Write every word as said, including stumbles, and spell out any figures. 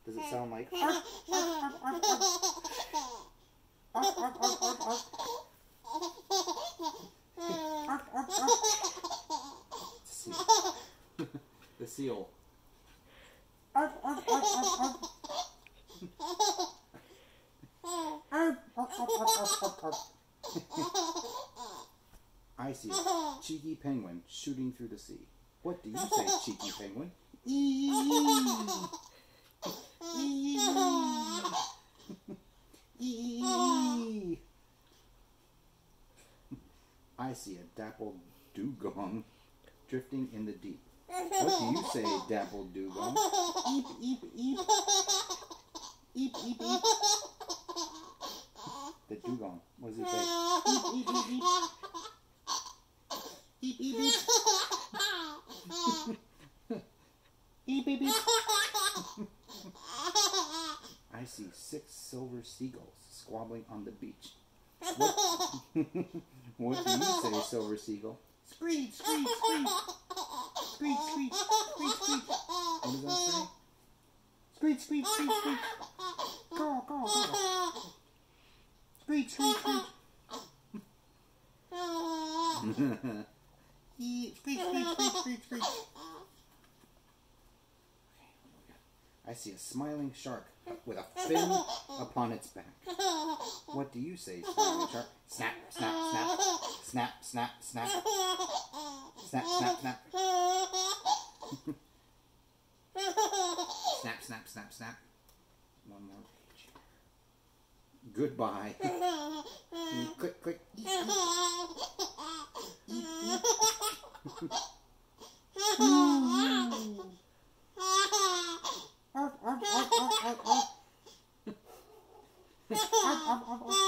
Does it sound like? Arf, arf, arf, arf, arf. Arf, arf, arf, arf, arf. Arf, arf, arf. The seal. Arf, arf, arf, arf, arf. Arf, arf, arf, arf, arf, arf. I see a cheeky penguin shooting through the sea. What do you say, cheeky penguin? Eee. Eee. Eee. I see a dappled dugong drifting in the deep. What do you say, dappled dugong? Eep, eep, eep. Eep, eep, eep. The dugong. What does it say? Eep, eep, eep, eep. Eep, eep, eep. Eep, beep, beep. I see six silver seagulls squabbling on the beach. What, what do you say, silver seagull? Screech, screech, screech. Screech, screech, screech, screech. What does that say? Screech, screech, screech, screech. Caw, caw, caw. Screech, screech, screech. Screech, screech, screech, screech, screech. I see a smiling shark with a fin upon its back. What do you say, smiling shark? Snap, snap, snap. Snap, snap, snap. Snap, snap, snap. Snap, snap, snap, snap. One more page. Goodbye. Click, click. Eep, eep. Eep, eep. Arf, arf, arf, arf, arf, arf. Arf, arf, arf, arf.